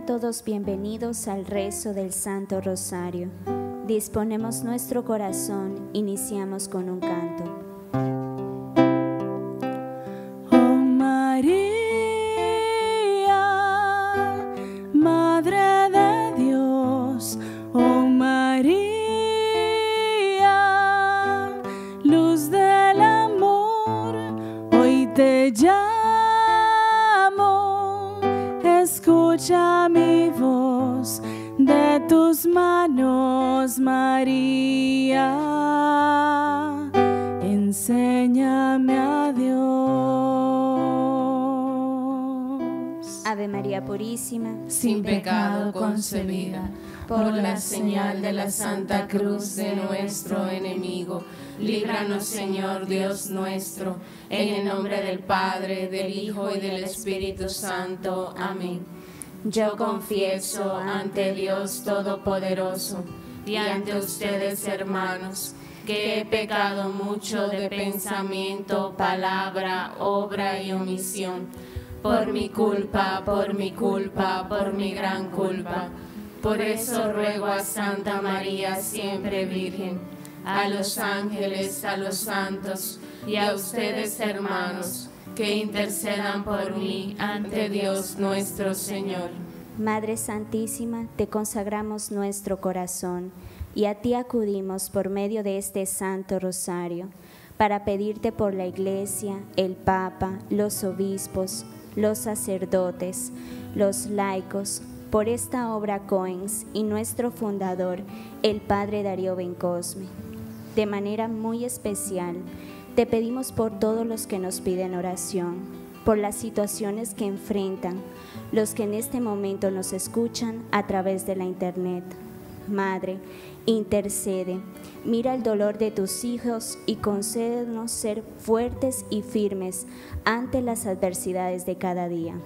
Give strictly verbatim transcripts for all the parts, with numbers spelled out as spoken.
Sean todos bienvenidos al rezo del Santo Rosario. Disponemos nuestro corazón, iniciamos con un canto. Oh María, Madre de Dios, oh María, luz del amor, hoy te llamo, escucha mi voz, de tus manos, María, enséñame a Dios. Ave María Purísima, sin pecado concebida, por la señal de la Santa Cruz de nuestro enemigo, líbranos, Señor Dios nuestro, en el nombre del Padre, del Hijo y del Espíritu Santo. Amén. Yo confieso ante Dios Todopoderoso y ante ustedes, hermanos, que he pecado mucho de pensamiento, palabra, obra y omisión, por mi culpa, por mi culpa, por mi gran culpa. Por eso ruego a Santa María, siempre Virgen, a los ángeles, a los santos y a ustedes, hermanos, que intercedan por mí ante Dios nuestro Señor. Madre Santísima, te consagramos nuestro corazón y a ti acudimos por medio de este Santo Rosario para pedirte por la Iglesia, el Papa, los obispos, los sacerdotes, los laicos, por esta obra Coens y nuestro fundador, el Padre Darío Bencosme. De manera muy especial, te pedimos por todos los que nos piden oración, por las situaciones que enfrentan, los que en este momento nos escuchan a través de la internet. Madre, intercede, mira el dolor de tus hijos y concédenos ser fuertes y firmes ante las adversidades de cada día.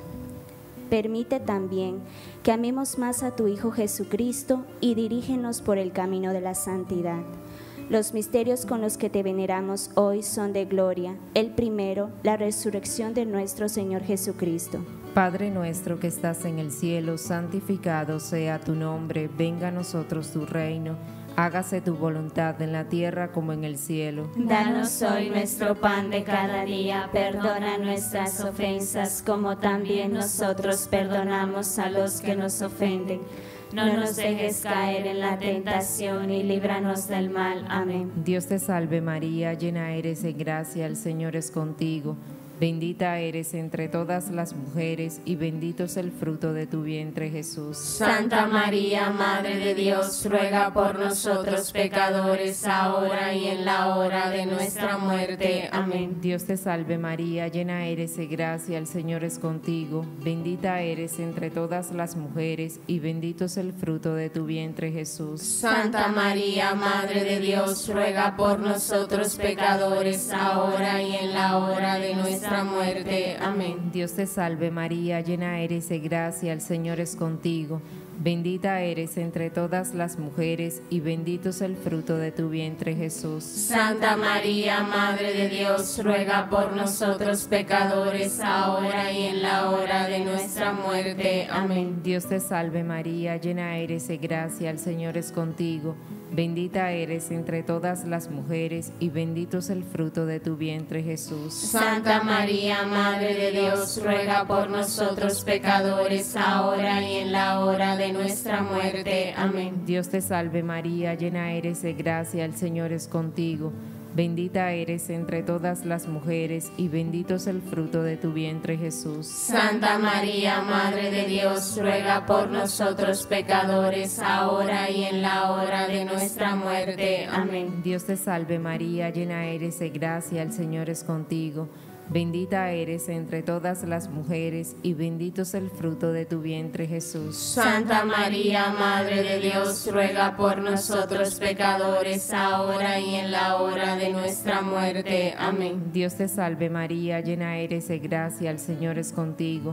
Permite también que amemos más a tu Hijo Jesucristo y dirígenos por el camino de la santidad. Los misterios con los que te veneramos hoy son de gloria. El primero, la resurrección de nuestro Señor Jesucristo. Padre nuestro que estás en el cielo, santificado sea tu nombre, venga a nosotros tu reino, hágase tu voluntad en la tierra como en el cielo. Danos hoy nuestro pan de cada día, perdona nuestras ofensas como también nosotros perdonamos a los que nos ofenden. No nos dejes caer en la tentación y líbranos del mal. Amén. Dios te salve María, llena eres de gracia, el Señor es contigo. Bendita eres entre todas las mujeres y bendito es el fruto de tu vientre, Jesús. Santa María, Madre de Dios, ruega por nosotros pecadores, ahora y en la hora de nuestra muerte. Amén. Dios te salve María, llena eres de gracia, el Señor es contigo. Bendita eres entre todas las mujeres y bendito es el fruto de tu vientre, Jesús. Santa María, Madre de Dios, ruega por nosotros pecadores, ahora y en la hora de nuestra muerte. Amén. Dios te salve María, llena eres de gracia, el Señor es contigo. Bendita eres entre todas las mujeres y bendito es el fruto de tu vientre, Jesús. Santa María, Madre de Dios, ruega por nosotros pecadores, ahora y en la hora de nuestra muerte. Amén. Dios te salve María, llena eres de gracia, el Señor es contigo. Bendita eres entre todas las mujeres y bendito es el fruto de tu vientre, Jesús. Santa María, Madre de Dios, ruega por nosotros pecadores, ahora y en la hora de nuestra muerte. Amén. Dios te salve María, llena eres de gracia, el Señor es contigo. Bendita eres entre todas las mujeres y bendito es el fruto de tu vientre, Jesús. Santa María, Madre de Dios, ruega por nosotros pecadores, ahora y en la hora de nuestra muerte. Amén. Dios te salve María, llena eres de gracia, el Señor es contigo. Bendita eres entre todas las mujeres y bendito es el fruto de tu vientre, Jesús. Santa María, Madre de Dios, ruega por nosotros pecadores, ahora y en la hora de nuestra muerte. Amén. Dios te salve María, llena eres de gracia, el Señor es contigo.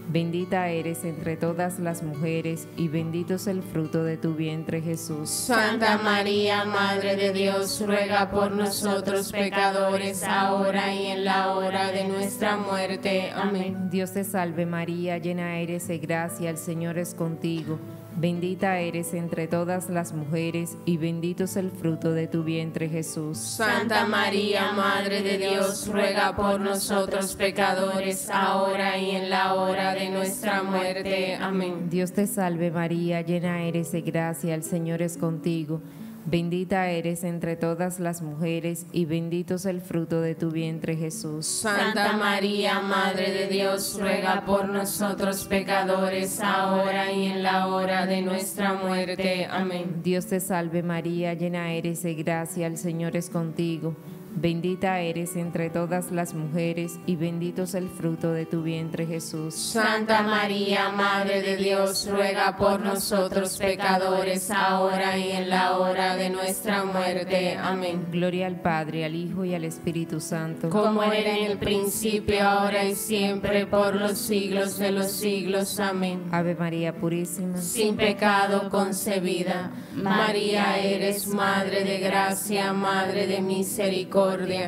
Bendita eres entre todas las mujeres, y bendito es el fruto de tu vientre, Jesús. Santa María, Madre de Dios, ruega por nosotros pecadores, ahora y en la hora de nuestra muerte. Amén. Dios te salve María, llena eres de gracia, el Señor es contigo. Bendita eres entre todas las mujeres, y bendito es el fruto de tu vientre, Jesús. Santa María, Madre de Dios, ruega por nosotros pecadores, ahora y en la hora de nuestra muerte. Amén. Dios te salve María, llena eres de gracia, el Señor es contigo. Bendita eres entre todas las mujeres, y bendito es el fruto de tu vientre, Jesús. Santa María, Madre de Dios, ruega por nosotros pecadores, ahora y en la hora de nuestra muerte. Amén. Dios te salve María, llena eres de gracia, el Señor es contigo. Bendita eres entre todas las mujeres, y bendito es el fruto de tu vientre, Jesús. Santa María, Madre de Dios, ruega por nosotros pecadores, ahora y en la hora de nuestra muerte. Amén. Gloria al Padre, al Hijo y al Espíritu Santo. Como era en el principio, ahora y siempre, por los siglos de los siglos. Amén. Ave María Purísima, sin pecado concebida. María, eres Madre de gracia, Madre de misericordia.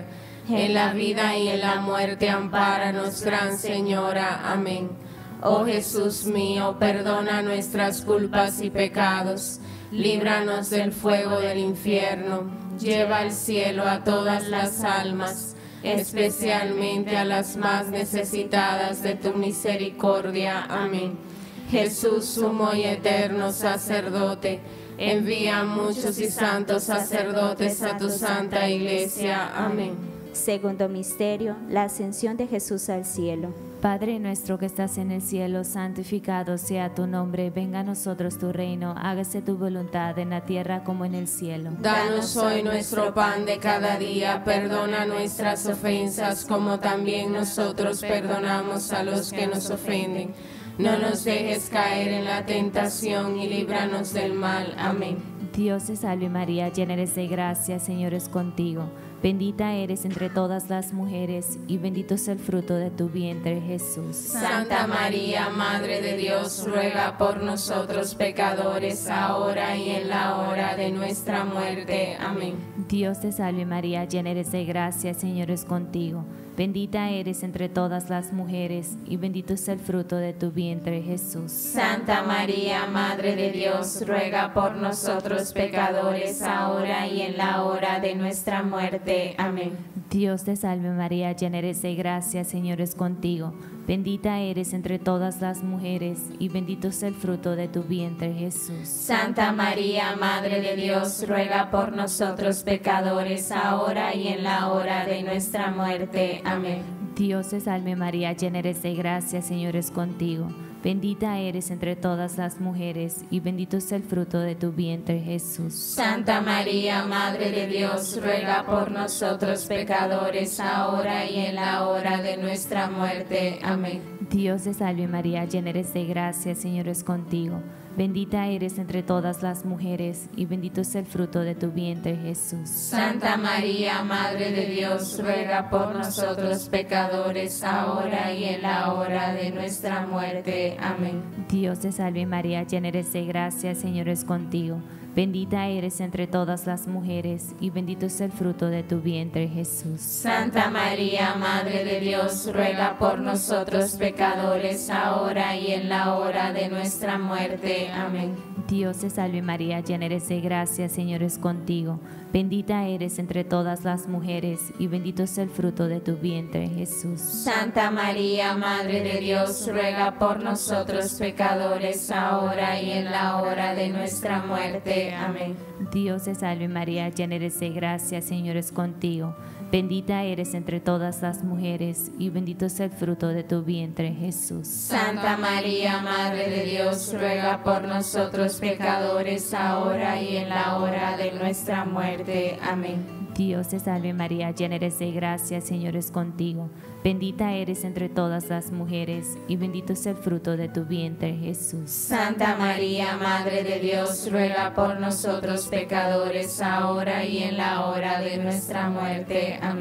En la vida y en la muerte, ampáranos, Gran Señora. Amén. Oh Jesús mío, perdona nuestras culpas y pecados, líbranos del fuego del infierno, lleva al cielo a todas las almas, especialmente a las más necesitadas de tu misericordia. Amén. Jesús, sumo y eterno sacerdote, envía a muchos y santos sacerdotes a tu santa iglesia. Amén. Segundo misterio, la ascensión de Jesús al cielo. Padre nuestro que estás en el cielo, santificado sea tu nombre, venga a nosotros tu reino, hágase tu voluntad en la tierra como en el cielo. Danos hoy nuestro pan de cada día, perdona nuestras ofensas como también nosotros perdonamos a los que nos ofenden. No nos dejes caer en la tentación y líbranos del mal. Amén. Dios te salve María, llena eres de gracia, Señor es contigo. Bendita eres entre todas las mujeres, y bendito es el fruto de tu vientre, Jesús. Santa María, Madre de Dios, ruega por nosotros pecadores, ahora y en la hora de nuestra muerte. Amén. Dios te salve María, llena eres de gracia, Señor es contigo. Bendita eres entre todas las mujeres, y bendito es el fruto de tu vientre, Jesús. Santa María, Madre de Dios, ruega por nosotros pecadores, ahora y en la hora de nuestra muerte. Amén. Dios te salve María, llena eres de gracia, Señor es contigo. Bendita eres entre todas las mujeres, y bendito es el fruto de tu vientre, Jesús. Santa María, Madre de Dios, ruega por nosotros pecadores, ahora y en la hora de nuestra muerte. Amén. Dios te salve María, llena eres de gracia, Señor es contigo. Bendita eres entre todas las mujeres, y bendito es el fruto de tu vientre, Jesús. Santa María, Madre de Dios, ruega por nosotros pecadores, ahora y en la hora de nuestra muerte. Amén. Dios te salve María, llena eres de gracia, Señor es contigo. Bendita eres entre todas las mujeres, y bendito es el fruto de tu vientre, Jesús. Santa María, Madre de Dios, ruega por nosotros pecadores, ahora y en la hora de nuestra muerte. Amén. Dios te salve María, llena eres de gracia, Señor es contigo. Bendita eres entre todas las mujeres, y bendito es el fruto de tu vientre, Jesús. Santa María, Madre de Dios, ruega por nosotros pecadores, ahora y en la hora de nuestra muerte. Amén. Dios te salve María, llena eres de gracia, Señor es contigo. Bendita eres entre todas las mujeres, y bendito es el fruto de tu vientre, Jesús. Santa María, Madre de Dios, ruega por nosotros pecadores, ahora y en la hora de nuestra muerte. Amén. Dios te salve María, llena eres de gracia, Señor es contigo. Bendita eres entre todas las mujeres, y bendito es el fruto de tu vientre, Jesús. Santa María, Madre de Dios, ruega por nosotros pecadores, ahora y en la hora de nuestra muerte. Amén. Dios te salve María, llena eres de gracia, Señor es contigo. Bendita eres entre todas las mujeres, y bendito es el fruto de tu vientre, Jesús. Santa María, Madre de Dios, ruega por nosotros pecadores, ahora y en la hora de nuestra muerte. Amén.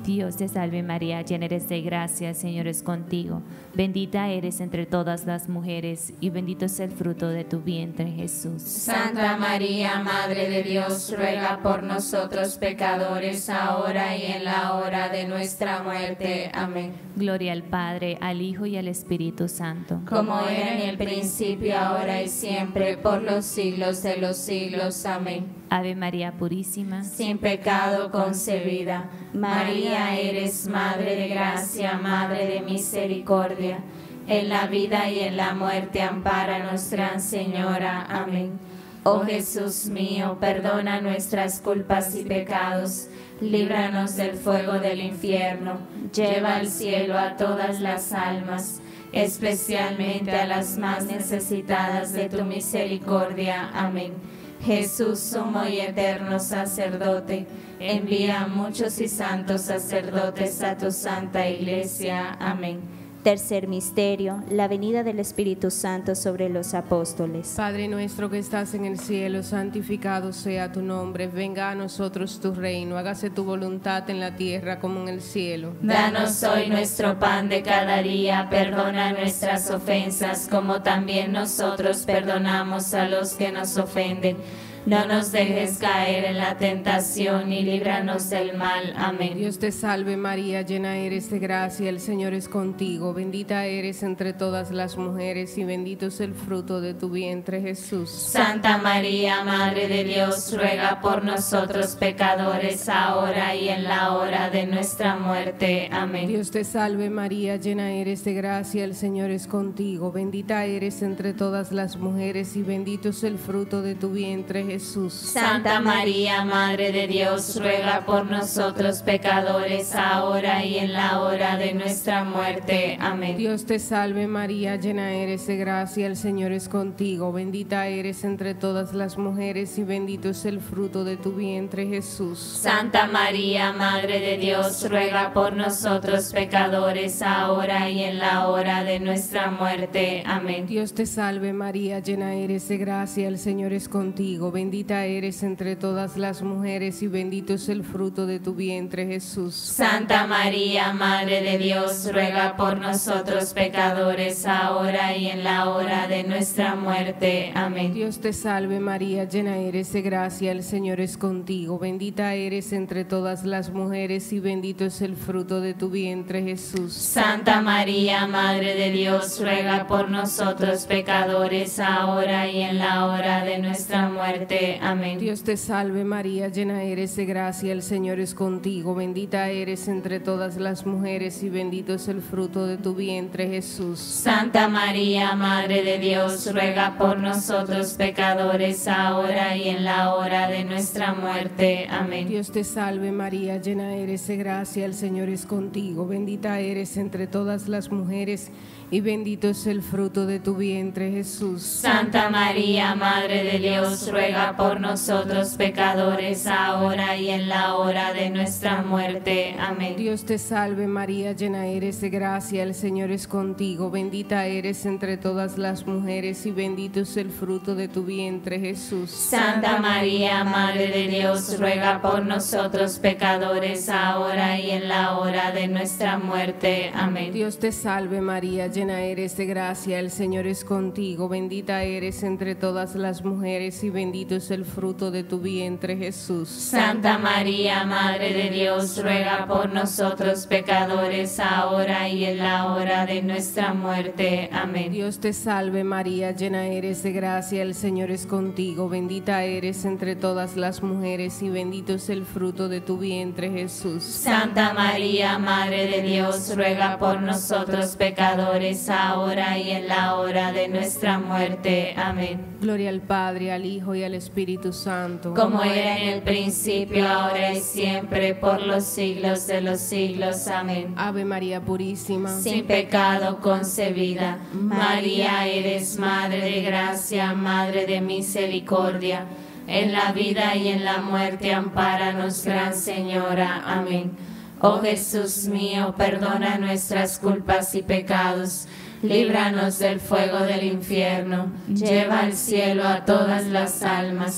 Dios te salve María, llena eres de gracia, el Señor es contigo. Bendita eres entre todas las mujeres y bendito es el fruto de tu vientre, Jesús. Santa María, Madre de Dios, ruega por nosotros pecadores, ahora y en la hora de nuestra muerte. Amén. Gloria al Padre, al Hijo y al Espíritu Santo. Como era en el principio, ahora y siempre, por los siglos de los siglos. Amén. Ave María Purísima, sin pecado concebida. María, eres Madre de gracia, Madre de misericordia. En la vida y en la muerte, ampáranos, Gran Señora. Amén. Oh Jesús mío, perdona nuestras culpas y pecados. Líbranos del fuego del infierno. Lleva al cielo a todas las almas, especialmente a las más necesitadas de tu misericordia. Amén. Jesús, sumo y eterno sacerdote, envía a muchos y santos sacerdotes a tu santa iglesia. Amén. Tercer misterio, la venida del Espíritu Santo sobre los apóstoles. Padre nuestro que estás en el cielo, santificado sea tu nombre. Venga a nosotros tu reino, hágase tu voluntad en la tierra como en el cielo. Danos hoy nuestro pan de cada día, perdona nuestras ofensas como también nosotros perdonamos a los que nos ofenden. No nos dejes caer en la tentación y líbranos del mal. Amén. Dios te salve María, llena eres de gracia, el Señor es contigo. Bendita eres entre todas las mujeres y bendito es el fruto de tu vientre, Jesús. Santa María, Madre de Dios, ruega por nosotros pecadores, ahora y en la hora de nuestra muerte. Amén. Dios te salve María, llena eres de gracia, el Señor es contigo. Bendita eres entre todas las mujeres y bendito es el fruto de tu vientre, Jesús. Jesús. Santa María, Madre de Dios, ruega por nosotros pecadores, ahora y en la hora de nuestra muerte. Amén. Dios te salve María, llena eres de gracia, el Señor es contigo. Bendita eres entre todas las mujeres y bendito es el fruto de tu vientre, Jesús. Santa María, Madre de Dios, ruega por nosotros pecadores, ahora y en la hora de nuestra muerte. Amén. Dios te salve María, llena eres de gracia, el Señor es contigo. Bendita eres entre todas las mujeres y bendito es el fruto de tu vientre, Jesús. Santa María, Madre de Dios, ruega por nosotros pecadores, ahora y en la hora de nuestra muerte. Amén. Dios te salve María, llena eres de gracia, el Señor es contigo. Bendita eres entre todas las mujeres y bendito es el fruto de tu vientre, Jesús. Santa María, Madre de Dios, ruega por nosotros pecadores, ahora y en la hora de nuestra muerte. Amén. Dios te salve María, llena eres de gracia, el Señor es contigo. Bendita eres entre todas las mujeres y bendito es el fruto de tu vientre, Jesús. Santa María, Madre de Dios, ruega por nosotros pecadores, ahora y en la hora de nuestra muerte. Amén. Dios te salve María, llena eres de gracia, el Señor es contigo. Bendita eres entre todas las mujeres y bendito es el fruto de tu vientre, Jesús. Santa María, Madre de Dios, ruega por nosotros pecadores, ahora y en la hora de nuestra muerte. Amén. Dios te salve María, llena eres de gracia, el Señor es contigo. Bendita eres entre todas las mujeres y bendito es el fruto de tu vientre, Jesús. Santa María, Madre de Dios, ruega por nosotros pecadores, ahora y en la hora de nuestra muerte. Amén. Dios te salve María, llena eres de gracia, el Señor es contigo. Bendita eres entre todas las mujeres y bendito es el fruto de tu vientre, Jesús. Santa María, Madre de Dios, ruega por nosotros pecadores, ahora y en la hora de nuestra muerte. Amén. Dios te salve María, llena eres de gracia, el Señor es contigo. Bendita eres entre todas las mujeres y bendito es el fruto de tu vientre, Jesús. Santa María, Madre de Dios, ruega por nosotros pecadores, ahora y en la hora de nuestra muerte. Amén. Gloria al Padre, al Hijo y al Espíritu Santo. Como era en el principio, ahora y siempre, por los siglos de los siglos. Amén. Ave María Purísima, sin pecado concebida. María, eres Madre de gracia, Madre de misericordia. En la vida y en la muerte, ampáranos, Gran Señora. Amén. Oh Jesús mío, perdona nuestras culpas y pecados. Líbranos del fuego del infierno. Lleva al cielo a todas las almas,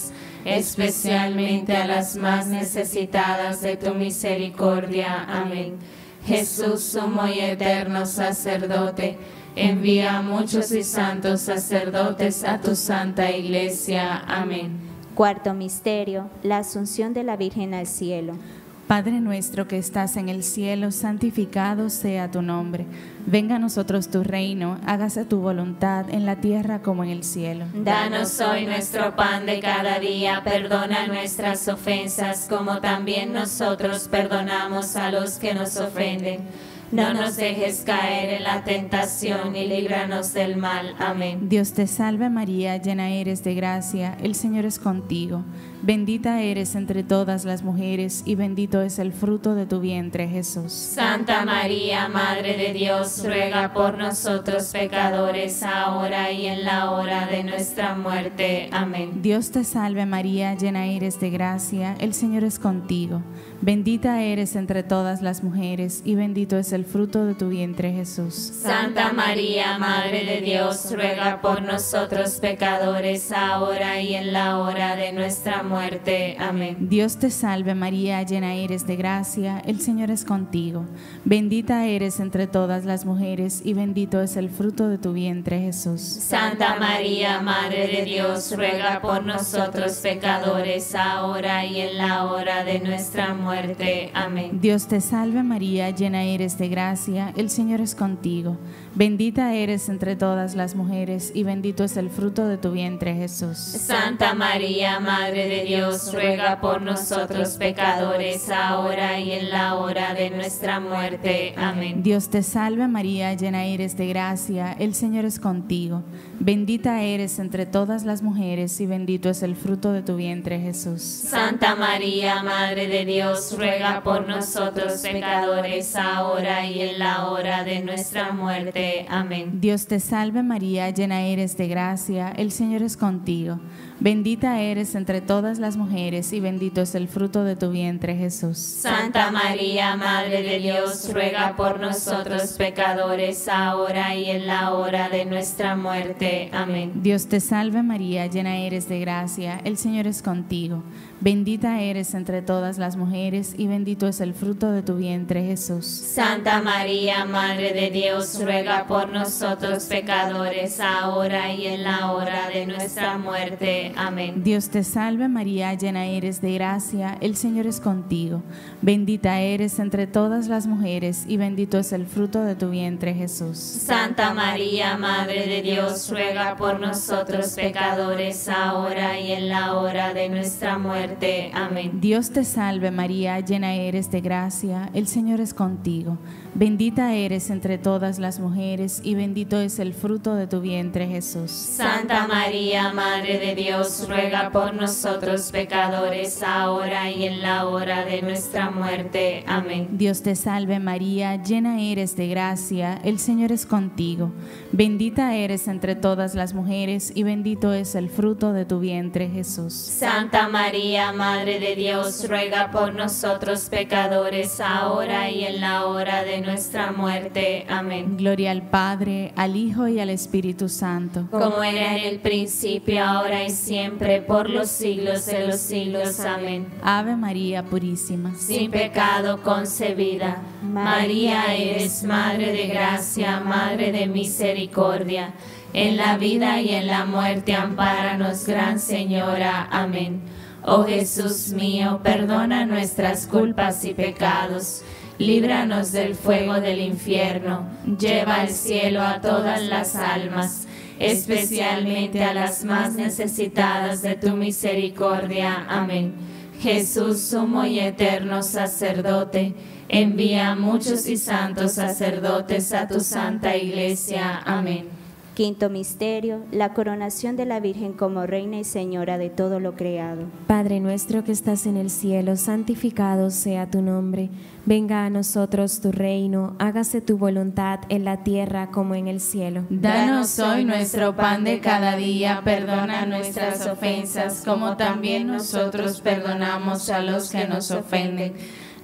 especialmente a las más necesitadas de tu misericordia. Amén. Jesús, sumo y eterno sacerdote, envía a muchos y santos sacerdotes a tu santa iglesia. Amén. Cuarto misterio, la asunción de la Virgen al cielo. Padre nuestro que estás en el cielo, santificado sea tu nombre. Venga a nosotros tu reino, hágase tu voluntad en la tierra como en el cielo. Danos hoy nuestro pan de cada día, perdona nuestras ofensas como también nosotros perdonamos a los que nos ofenden. No nos dejes caer en la tentación y líbranos del mal. Amén. Dios te salve María, llena eres de gracia, el Señor es contigo. Bendita eres entre todas las mujeres y bendito es el fruto de tu vientre, Jesús. Santa María, Madre de Dios, ruega por nosotros pecadores, ahora y en la hora de nuestra muerte. Amén. Dios te salve María, llena eres de gracia, el Señor es contigo. Bendita eres entre todas las mujeres y bendito es el fruto de tu vientre, Jesús. Santa María, Madre de Dios, ruega por nosotros pecadores, ahora y en la hora de nuestra muerte. Amén. Dios te salve María, llena eres de gracia, el Señor es contigo. Bendita eres entre todas las mujeres y bendito es el fruto de tu vientre, Jesús. Santa María, Madre de Dios, ruega por nosotros pecadores, ahora y en la hora de nuestra muerte. Amén. Dios te salve María, llena eres de gracia, el Señor es contigo. Bendita eres entre todas las mujeres y bendito es el fruto de tu vientre, Jesús. Santa María, Madre de Dios, ruega por nosotros pecadores, ahora y en la hora de nuestra muerte. Amén. Dios te salve María, llena eres de gracia, el Señor es contigo. Bendita eres entre todas las mujeres y bendito es el fruto de tu vientre, Jesús. Santa María, Madre de Dios, ruega por nosotros pecadores, ahora y en la hora de nuestra muerte. Amén. Dios te salve María, llena eres de gracia, el Señor es contigo. Bendita eres entre todas las mujeres y bendito es el fruto de tu vientre, Jesús. Santa María, Madre de Dios, ruega por nosotros pecadores, ahora y en la hora de nuestra muerte. Amén. Dios te salve María, llena eres de gracia, el Señor es contigo. Bendita eres entre todas las mujeres y bendito es el fruto de tu vientre, Jesús. Santa María, Madre de Dios, ruega por nosotros pecadores, ahora y en la hora de nuestra muerte. Amén. Dios te salve María, llena eres de gracia, el Señor es contigo. Bendita eres entre todas las mujeres y bendito es el fruto de tu vientre, Jesús. Santa María, Madre de Dios, ruega por nosotros pecadores, ahora y en la hora de nuestra muerte. Amén. Dios te salve María, llena eres de gracia, el Señor es contigo. Bendita eres entre todas las mujeres y bendito es el fruto de tu vientre, Jesús. Santa María, Madre de Dios, ruega por nosotros pecadores, ahora y en la hora de nuestra muerte. Amén. Dios te salve María, llena eres de gracia, el Señor es contigo. Bendita eres entre todas las mujeres y bendito es el fruto de tu vientre, Jesús. Santa María, Madre de Dios, ruega por nosotros pecadores, ahora y en la hora de nuestra muerte. Amén. Gloria al Padre, al Hijo y al Espíritu Santo. Como era en el principio, ahora y siempre, por los siglos de los siglos. Amén. Ave María Purísima, sin pecado concebida. María, eres Madre de gracia, Madre de misericordia. En la vida y en la muerte, ampáranos, Gran Señora. Amén. Oh Jesús mío, perdona nuestras culpas y pecados. Líbranos del fuego del infierno. Lleva al cielo a todas las almas, especialmente a las más necesitadas de tu misericordia. Amén. Jesús, sumo y eterno sacerdote, envía a muchos y santos sacerdotes a tu santa iglesia. Amén. Quinto misterio, la coronación de la Virgen como Reina y Señora de todo lo creado. Padre nuestro que estás en el cielo, santificado sea tu nombre. Venga a nosotros tu reino, hágase tu voluntad en la tierra como en el cielo. Danos hoy nuestro pan de cada día, perdona nuestras ofensas como también nosotros perdonamos a los que nos ofenden.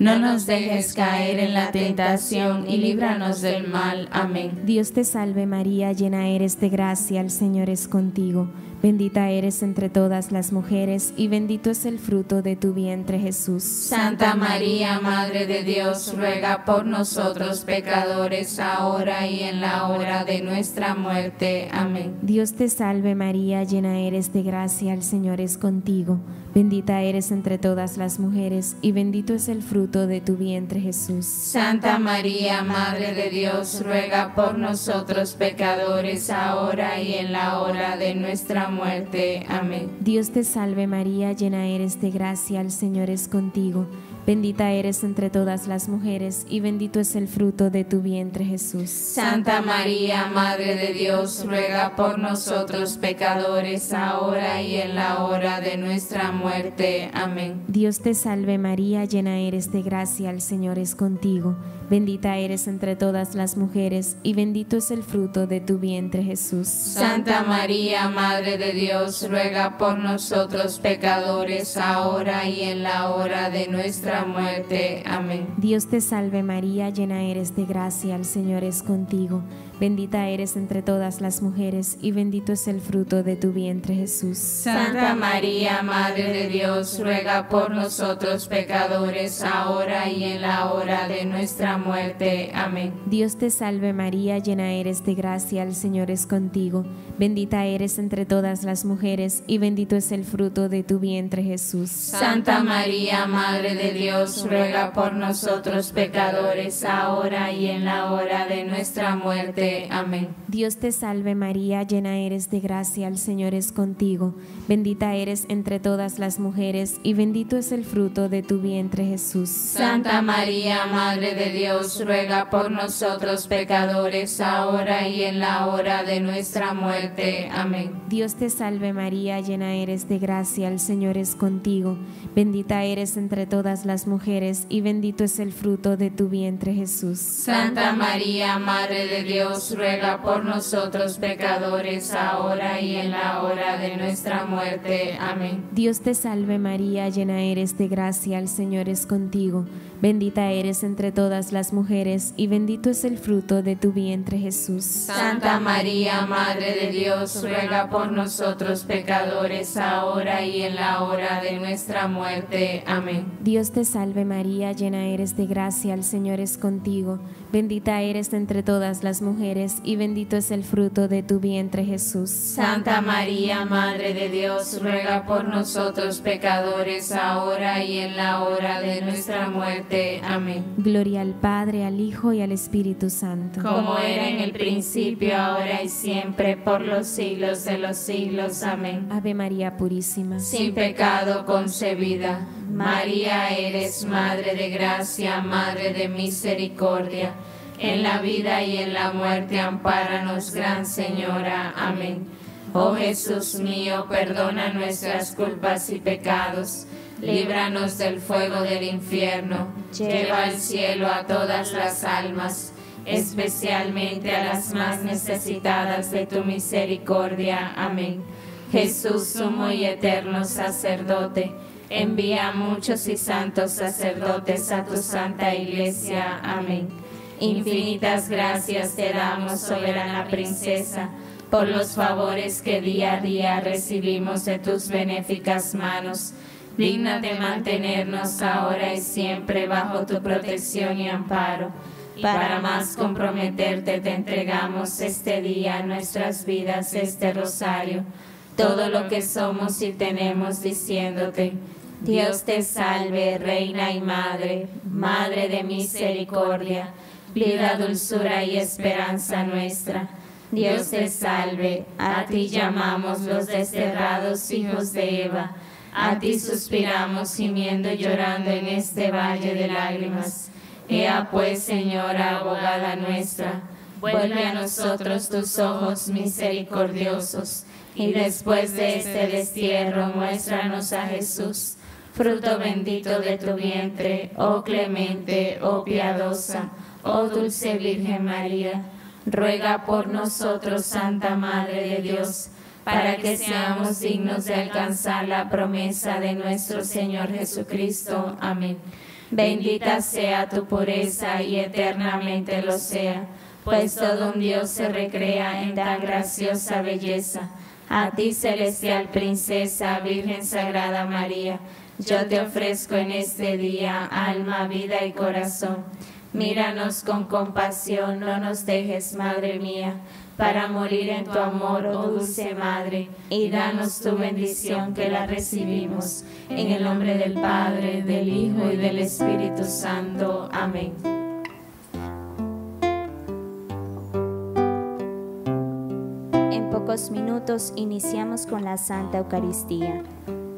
No nos dejes caer en la tentación y líbranos del mal. Amén. Dios te salve María, llena eres de gracia, el Señor es contigo. Bendita eres entre todas las mujeres y bendito es el fruto de tu vientre Jesús. Santa María, Madre de Dios, ruega por nosotros pecadores, ahora y en la hora de nuestra muerte. Amén. Dios te salve María, llena eres de gracia, el Señor es contigo. Bendita eres entre todas las mujeres y bendito es el fruto de tu vientre Jesús. Santa María, Madre de Dios, ruega por nosotros pecadores, ahora y en la hora de nuestra muerte. Amén. Dios te salve María, llena eres de gracia, el Señor es contigo. Bendita eres entre todas las mujeres y bendito es el fruto de tu vientre Jesús. Santa María, Madre de Dios, ruega por nosotros pecadores, ahora y en la hora de nuestra muerte. Amén. Dios te salve María, llena eres de gracia, el Señor es contigo. Bendita eres entre todas las mujeres y bendito es el fruto de tu vientre Jesús. Santa María, Madre de Dios, ruega por nosotros pecadores, ahora y en la hora de nuestra muerte. Amén. Dios te salve María, llena eres de gracia, el Señor es contigo. Bendita eres entre todas las mujeres y bendito es el fruto de tu vientre Jesús. Santa María, Madre de Dios, ruega por nosotros pecadores, ahora y en la hora de nuestra muerte. Amén. Dios te salve María, llena eres de gracia, el Señor es contigo. Bendita eres entre todas las mujeres y bendito es el fruto de tu vientre Jesús. Santa María, Madre de Dios, ruega por nosotros pecadores, ahora y en la hora de nuestra muerte. Amén. Dios te salve María, llena eres de gracia, el Señor es contigo. Bendita eres entre todas las mujeres y bendito es el fruto de tu vientre Jesús. Santa María, Madre de Dios, ruega por nosotros pecadores, ahora y en la hora de nuestra muerte. Amén. Dios te salve María, llena eres de gracia, el Señor es contigo. Bendita eres entre todas las mujeres y bendito es el fruto de tu vientre Jesús. Santa María, Madre de Dios, ruega por nosotros pecadores, ahora y en la hora de nuestra muerte. Amén. Dios te salve María, llena eres de gracia, el Señor es contigo. Bendita eres entre todas las mujeres y bendito es el fruto de tu vientre Jesús. Santa María, Madre de Dios, ruega por nosotros pecadores, ahora y en la hora de nuestra muerte. Amén. Dios te salve María, llena eres de gracia, el Señor es contigo. Bendita eres entre todas las mujeres y bendito es el fruto de tu vientre Jesús. Santa María, Madre de Dios, ruega por nosotros pecadores, ahora y en la hora de nuestra muerte. Amén. Gloria al Padre, al Hijo y al Espíritu Santo. Como era en el principio, ahora y siempre, por los siglos de los siglos. Amén. Ave María Purísima, sin pecado concebida. María, eres Madre de gracia, Madre de misericordia. En la vida y en la muerte, ampáranos, Gran Señora. Amén. Oh Jesús mío, perdona nuestras culpas y pecados. Líbranos del fuego del infierno. Lleva al cielo a todas las almas, especialmente a las más necesitadas de tu misericordia. Amén. Jesús, sumo y eterno sacerdote, envía a muchos y santos sacerdotes a tu santa iglesia. Amén. Infinitas gracias te damos, soberana princesa, por los favores que día a día recibimos de tus benéficas manos. Digna de mantenernos ahora y siempre bajo tu protección y amparo. Para más comprometerte te entregamos este día, nuestras vidas, este rosario, todo lo que somos y tenemos, diciéndote: Dios te salve, Reina y Madre, Madre de misericordia, vida, dulzura y esperanza nuestra. Dios te salve, a ti llamamos los desterrados hijos de Eva, a ti suspiramos gimiendo y llorando en este valle de lágrimas. Ea pues, Señora, abogada nuestra, vuelve a nosotros tus ojos misericordiosos, y después de este destierro muéstranos a Jesús, fruto bendito de tu vientre, oh clemente, oh piadosa, oh dulce Virgen María. Ruega por nosotros, Santa Madre de Dios, para que seamos dignos de alcanzar la promesa de nuestro Señor Jesucristo. Amén. Bendita sea tu pureza y eternamente lo sea, pues todo un Dios se recrea en tan graciosa belleza. A ti, celestial princesa, Virgen Sagrada María, yo te ofrezco en este día alma, vida y corazón. Míranos con compasión, no nos dejes, Madre mía, para morir en tu amor, oh dulce Madre, y danos tu bendición que la recibimos. En el nombre del Padre, del Hijo y del Espíritu Santo. Amén. En pocos minutos iniciamos con la Santa Eucaristía.